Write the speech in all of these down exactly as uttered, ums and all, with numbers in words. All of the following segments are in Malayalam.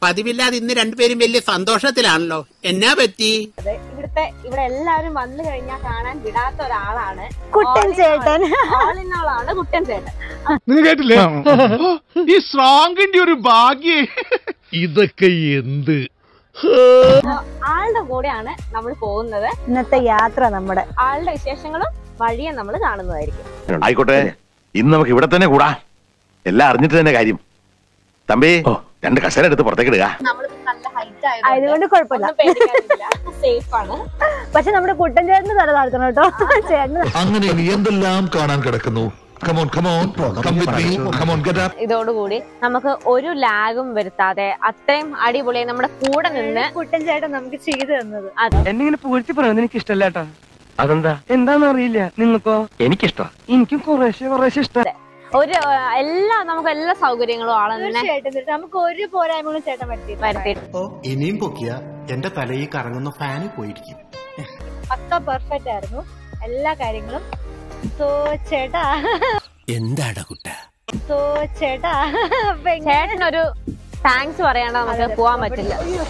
പതിവില്ലാതെ ഇന്ന് രണ്ടുപേരും വലിയ സന്തോഷത്തിലാണല്ലോ. എന്നാ പറ്റി? ഇവിടുത്തെ ഇവിടെ എല്ലാവരും വന്നു കഴിഞ്ഞാൽ കാണാൻ വിടാത്ത ഒരാളാണ് കുട്ടൻ ചേട്ടൻ. ഓൾ ഇൻ ഓൾ ആണ് കുട്ടൻ ചേട്ടൻ. നിങ്ങൾ കേട്ടില്ലേ ഈ സ്ട്രോങ്ങിന്റെ ഒരു ഭാഗ്യേ? ഇതൊക്കെ എന്ത് ആളുടെ കൂടെയാണ് നമ്മൾ പോകുന്നത്. ഇന്നത്തെ യാത്ര നമ്മുടെ ആളുടെ വിശേഷങ്ങളും വഴിയെ നമ്മൾ കാണുന്നതായിരിക്കും. ആയിക്കോട്ടെ, ഇന്ന് നമുക്ക് ഇവിടെ തന്നെ കൂടാ. എല്ലാം അറിഞ്ഞിട്ട് തന്നെ കാര്യം. തമ്പി രണ്ട് കസേര എടുത്ത് പുറത്തേക്ക് ഇടുക. അതുകൊണ്ട് കുഴപ്പമില്ല, സേഫ് ആണ്. പക്ഷെ നമ്മുടെ കുട്ടൻ ചേട്ടന് തല താഴ്ത്തണം കേട്ടോ. ചേട്ടന് അങ്ങനെ എന്തെല്ലാം കാണാൻ കിടക്കുന്നു. ഇതോടുകൂടി നമുക്ക് ഒരു ലാഗും വരുത്താതെ അത്രയും അടിപൊളിയായി നമ്മുടെ കൂടെ നിന്ന് കുട്ടൻ ചേട്ടൻ നമുക്ക് ചെയ്തു തന്നത്. എന്നിങ്ങനെ പൂഴ്ത്തി പറയുന്നത് എനിക്ക് ഇഷ്ടമല്ല കേട്ടോ. അതെന്താ? എന്താന്ന് അറിയില്ല. നിങ്ങൾക്കോ? എനിക്കിഷ്ടം. എനിക്കും കുറേശ്ശെ കുറേശ്ശെ ഇഷ്ടം. ഒരു എല്ലാ നമുക്ക് എല്ലാ സൗകര്യങ്ങളും ആളെ നമുക്ക് ഒരു പോരായ്മകളും ചേട്ടൻ വരുത്തി വരുത്തിയിട്ട് ഇനിയും പൊക്കിയ എന്റെ തലയിൽ കറങ്ങുന്ന ഫാന് പോയിരിക്കും. പക്ക പെർഫെക്റ്റ് ആയിരുന്നു എല്ലാ കാര്യങ്ങളും. സോ ചേട്ടാ എന്താടാ കുട്ട സോ ചേട്ടാ ചേട്ടനൊരു താങ്ക്സ് പറയാണ്ട് നമുക്ക് പോവാൻ പറ്റില്ല.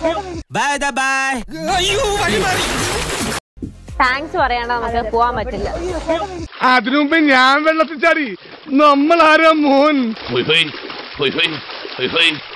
താങ്ക്സ് പറയാണ്ട് നമുക്ക് പോവാൻ പറ്റില്ല. അതിനു മുമ്പ് ഞാൻ വെള്ളത്തിൽ ചാടി. നമ്മൾ ആരാ മോൻ?